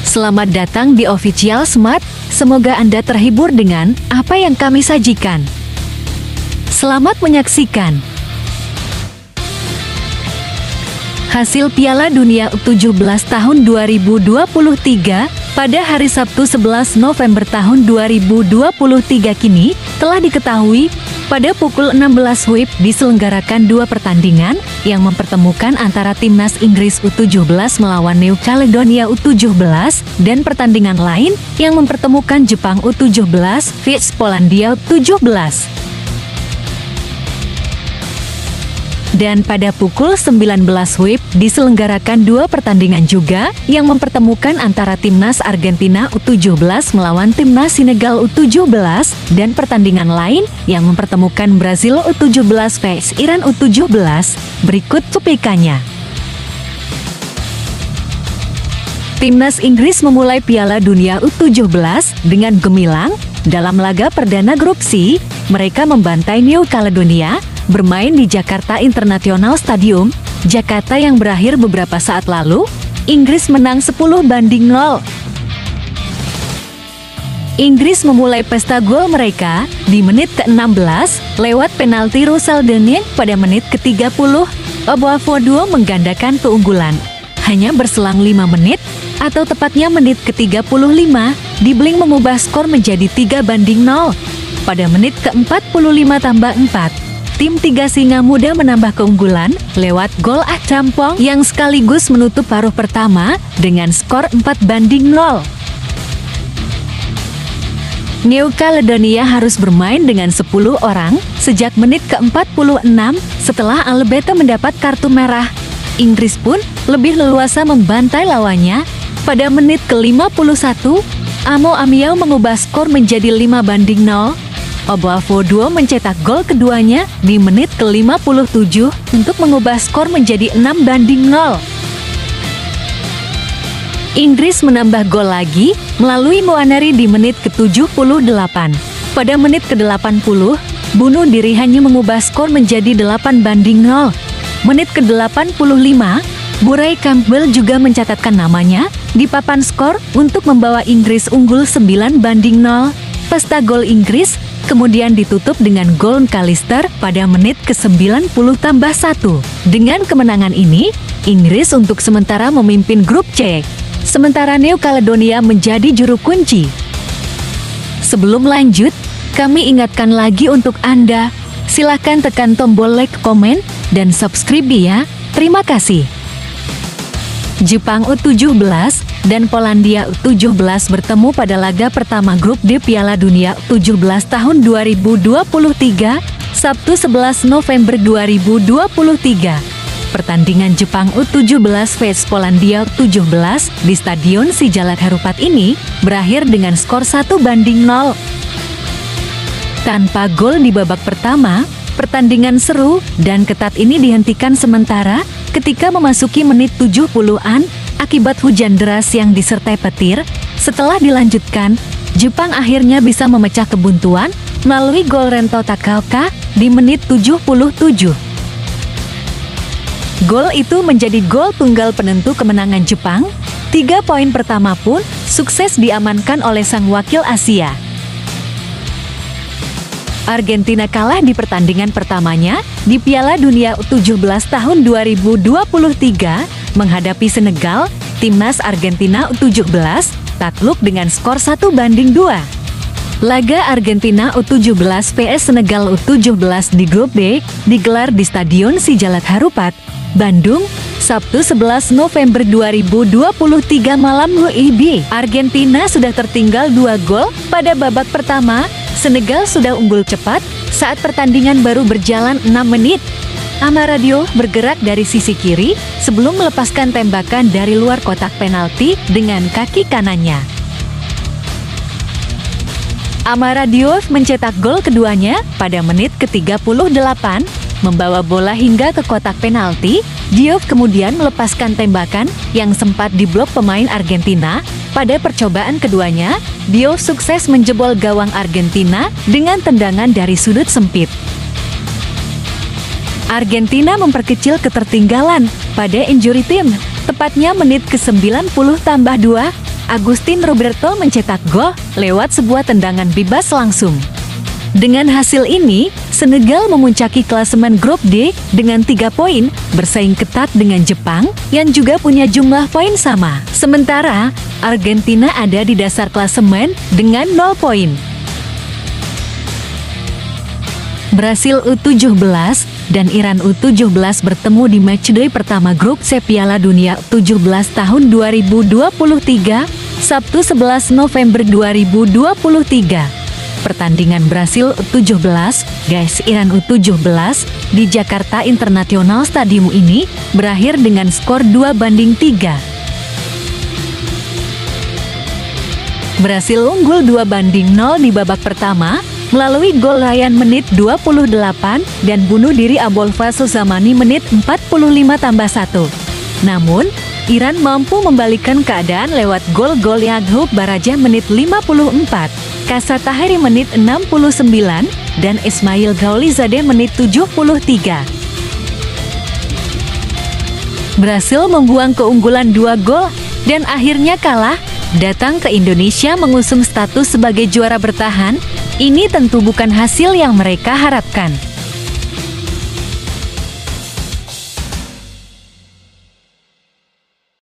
Selamat datang di Official Smart, semoga Anda terhibur dengan apa yang kami sajikan. Selamat menyaksikan. Hasil Piala Dunia U17 tahun 2023 pada hari Sabtu 11 November tahun 2023 kini telah diketahui. Pada pukul 16 WIB diselenggarakan dua pertandingan yang mempertemukan antara timnas Inggris U17 melawan New Caledonia U17 dan pertandingan lain yang mempertemukan Jepang U17 vs Polandia U17. Dan pada pukul 19 WIB diselenggarakan dua pertandingan juga yang mempertemukan antara timnas Argentina U17 melawan timnas Senegal U17 dan pertandingan lain yang mempertemukan Brazil U17 vs Iran U17. Berikut cuplikannya. Timnas Inggris memulai Piala Dunia U17 dengan gemilang. Dalam laga perdana grup C, mereka membantai New Caledonia bermain di Jakarta International Stadium, Jakarta yang berakhir beberapa saat lalu. Inggris menang 10-0. Inggris memulai pesta gol mereka di menit ke-16 lewat penalti Roussel-Denis pada menit ke-30. Oboafoduo menggandakan keunggulan. Hanya berselang 5 menit, atau tepatnya menit ke-35, Dibling mengubah skor menjadi 3-0. Pada menit ke-45 tambah 4, tim Tiga Singa Muda menambah keunggulan lewat gol Ah Campong yang sekaligus menutup paruh pertama dengan skor 4-0. New Caledonia harus bermain dengan 10 orang sejak menit ke-46 setelah Alberto mendapat kartu merah. Inggris pun lebih leluasa membantai lawannya. Pada menit ke-51, Amo Amiau mengubah skor menjadi 5-0. Oboafoduo mencetak gol keduanya di menit ke-57 untuk mengubah skor menjadi 6-0. Inggris menambah gol lagi melalui Moaneri di menit ke-78. Pada menit ke-80, bunuh diri hanya mengubah skor menjadi 8-0. Menit ke-85, Buray Campbell juga mencatatkan namanya di papan skor untuk membawa Inggris unggul 9-0. Pesta gol Inggris kemudian ditutup dengan gol McAllister pada menit ke-90 tambah 1. Dengan kemenangan ini, Inggris untuk sementara memimpin grup C, sementara New Caledonia menjadi juru kunci. Sebelum lanjut, kami ingatkan lagi untuk Anda, silakan tekan tombol like, komen, dan subscribe ya. Terima kasih. Jepang U17 dan Polandia U17 bertemu pada laga pertama grup D Piala Dunia U17 tahun 2023, Sabtu 11 November 2023. Pertandingan Jepang U17 vs Polandia U17 di Stadion Sijalak Harupat ini berakhir dengan skor 1-0. Tanpa gol di babak pertama, pertandingan seru dan ketat ini dihentikan sementara ketika memasuki menit 70-an akibat hujan deras yang disertai petir. Setelah dilanjutkan, Jepang akhirnya bisa memecah kebuntuan melalui gol Rento Takaoka di menit 77. Gol itu menjadi gol tunggal penentu kemenangan Jepang. 3 poin pertama pun sukses diamankan oleh sang wakil Asia. Argentina kalah di pertandingan pertamanya di Piala Dunia U17 tahun 2023 menghadapi Senegal. Timnas Argentina U17 takluk dengan skor 1-2. Laga Argentina U17 vs Senegal U17 di grup D digelar di Stadion Sijalak Harupat, Bandung, Sabtu 11 November 2023 malam WIB. Argentina sudah tertinggal 2 gol pada babak pertama. Senegal sudah unggul cepat saat pertandingan baru berjalan 6 menit. Amaradio bergerak dari sisi kiri sebelum melepaskan tembakan dari luar kotak penalti dengan kaki kanannya. Amaradio mencetak gol keduanya pada menit ke-38, membawa bola hingga ke kotak penalti. Diouf kemudian melepaskan tembakan yang sempat diblok pemain Argentina. Pada percobaan keduanya, Diouf sukses menjebol gawang Argentina dengan tendangan dari sudut sempit. Argentina memperkecil ketertinggalan pada injury time, tepatnya menit ke-90 tambah 2. Agustin Roberto mencetak gol lewat sebuah tendangan bebas langsung. Dengan hasil ini, Senegal memuncaki klasemen grup D dengan 3 poin, bersaing ketat dengan Jepang yang juga punya jumlah poin sama. Sementara, Argentina ada di dasar klasemen dengan 0 poin. Brasil U17 dan Iran U17 bertemu di matchday pertama grup C Piala Dunia U17 tahun 2023, Sabtu 11 November 2023. Pertandingan Brasil U17 vs Iran U17 di Jakarta International Stadium ini berakhir dengan skor 2-3. Brasil unggul 2-0 di babak pertama melalui gol Ryan menit 28 dan bunuh diri Abolfa Suzamani menit 45+1. Namun, Iran mampu membalikan keadaan lewat gol-gol Yagub Baraja menit 54, Kasa Tahiri menit 69, dan Ismail Gaulizadeh menit 73. Brasil membuang keunggulan 2 gol dan akhirnya kalah, datang ke Indonesia mengusung status sebagai juara bertahan. Ini tentu bukan hasil yang mereka harapkan.